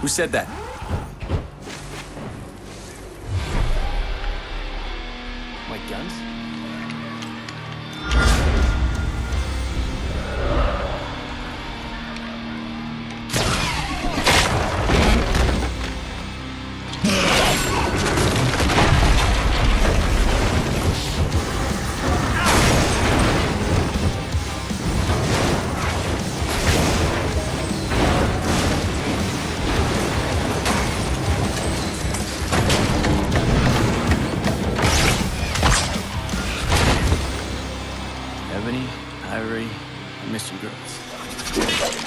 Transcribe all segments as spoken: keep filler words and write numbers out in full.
Who said that? My guns? Ebony, Ivory, I miss you girls.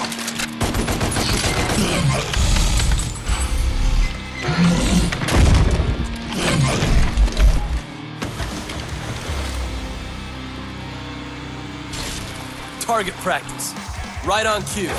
Target practice. Right on cue.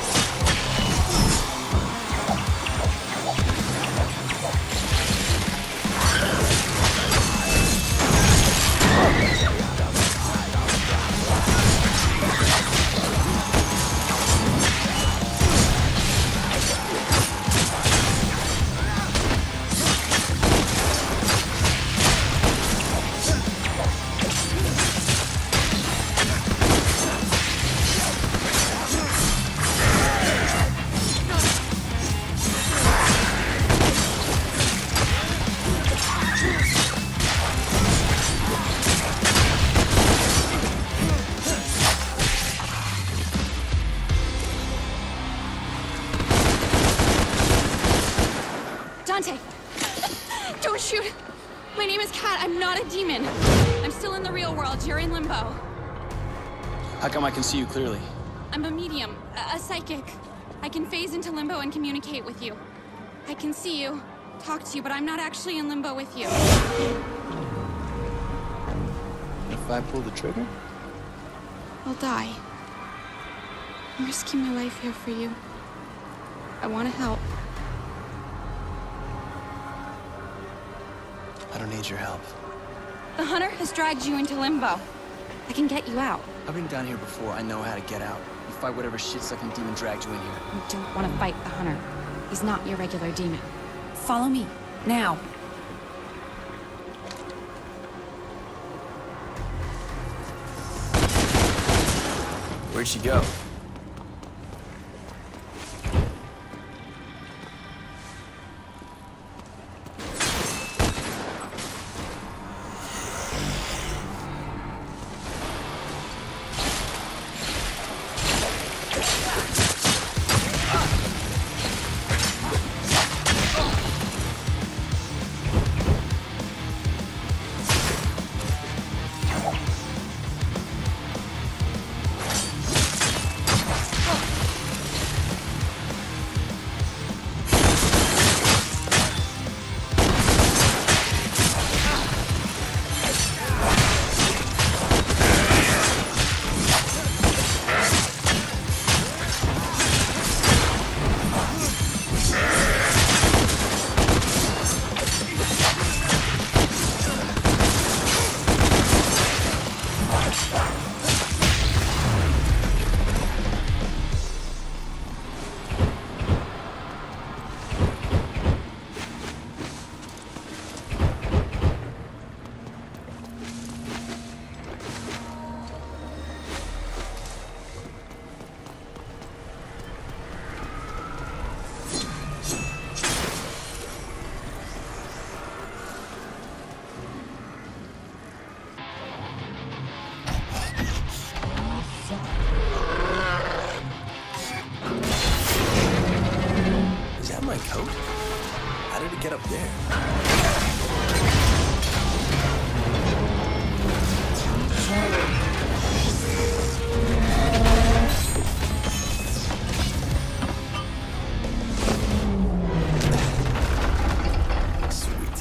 Dante! Don't shoot! My name is Kat. I'm not a demon. I'm still in the real world. You're in limbo. How come I can see you clearly? I'm a medium, a, a psychic. I can phase into limbo and communicate with you. I can see you, talk to you, but I'm not actually in limbo with you. If I pull the trigger? I'll die. I'm risking my life here for you. I want to help. I don't need your help. The hunter has dragged you into limbo. I can get you out. I've been down here before. I know how to get out. You fight whatever shit-sucking demon dragged you in here. You don't want to fight the hunter. He's not your regular demon. Follow me, now. Where'd she go? Coat? How did it get up there? Sweet.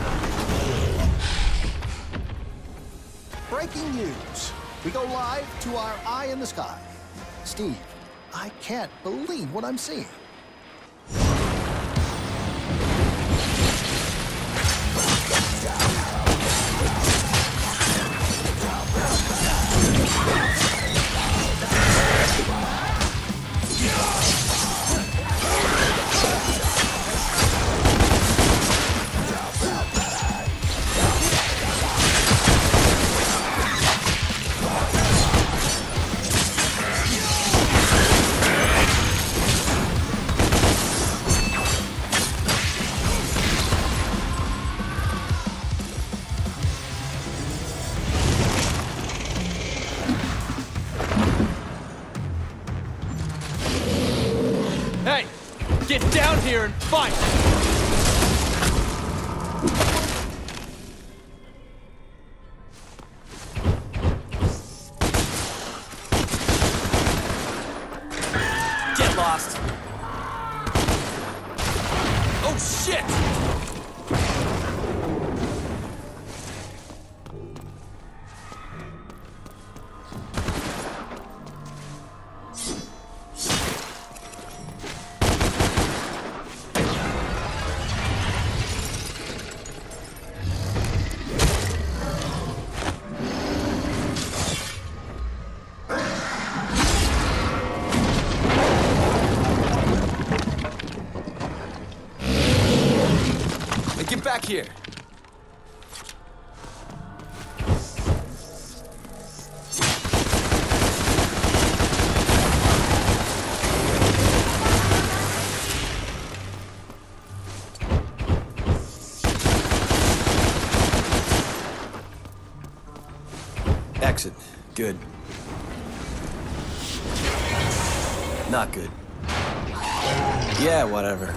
Breaking news. We go live to our eye in the sky. Steve, I can't believe what I'm seeing. Get down here and fight! Get lost! Oh shit! Get back here! Exit. Good. Not good. Yeah, whatever.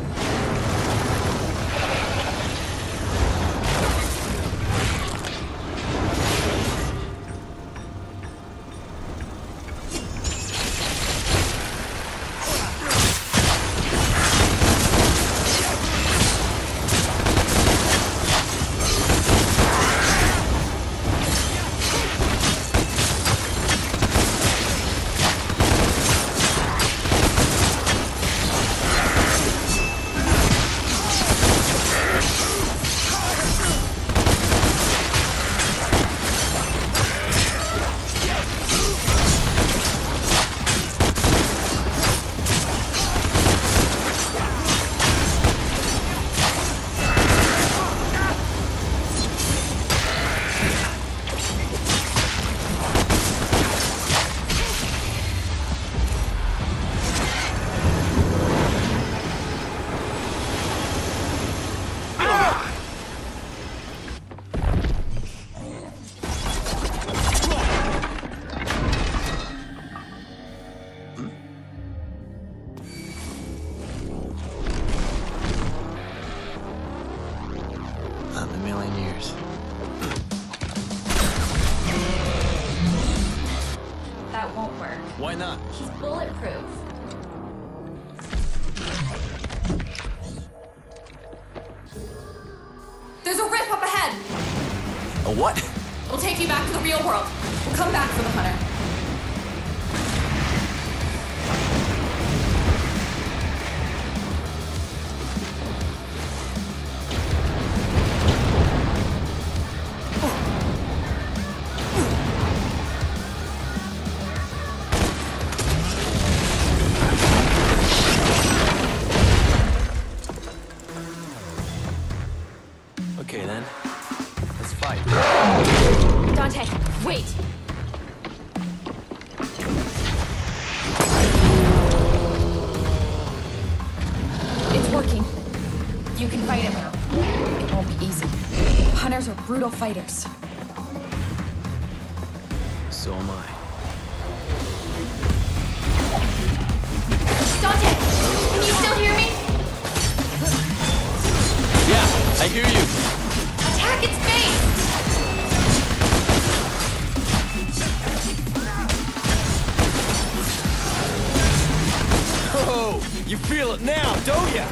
Not in a million years. That won't work. Why not? He's bulletproof. There's a rip up ahead! A what? We'll take you back to the real world. We'll come back for the hunter. Okay then. Let's fight. Dante, wait! It's working. You can fight him. It won't be easy. Hunters are brutal fighters. So am I. Dante! Can you still hear me? Yeah, I hear you. Attack its base! Oh, you feel it now, don't ya?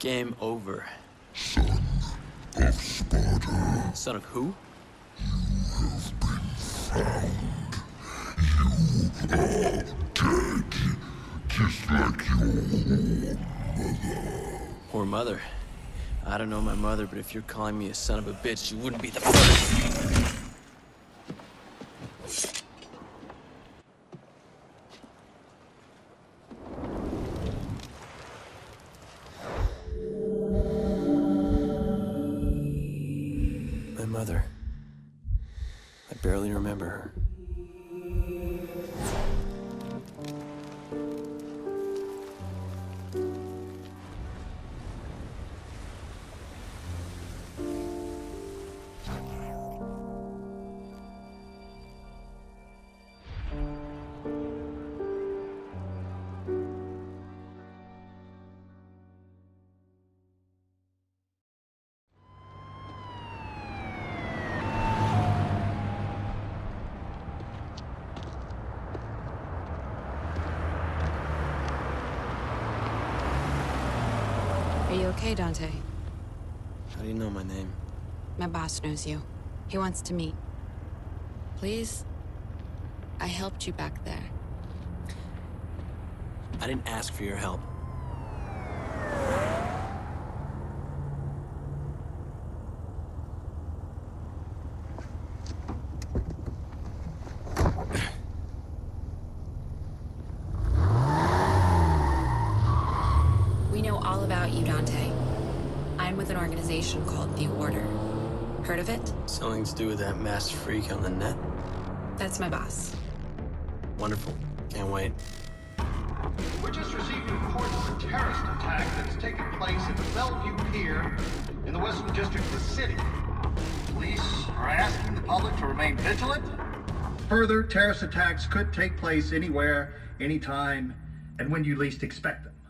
Game over. Son of Sparta. Son of who? You are dead. Just like your mother. Or mother. I don't know my mother, but if you're calling me a son of a bitch, you wouldn't be the first. My mother. I barely remember her. Are you okay, Dante? How do you know my name? My boss knows you. He wants to meet. Please? I helped you back there. I didn't ask for your help. We know all about you, Dante. I'm with an organization called The Order. Heard of it? Something to do with that masked freak on the net? That's my boss. Wonderful. Can't wait. We're just receiving reports of a terrorist attack that's taken place at the Bellevue Pier in the Western District of the city. Police are asking the public to remain vigilant. Further, terrorist attacks could take place anywhere, anytime, and when you least expect them.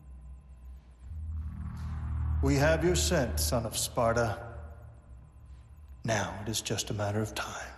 We have your scent, son of Sparta. Now it is just a matter of time.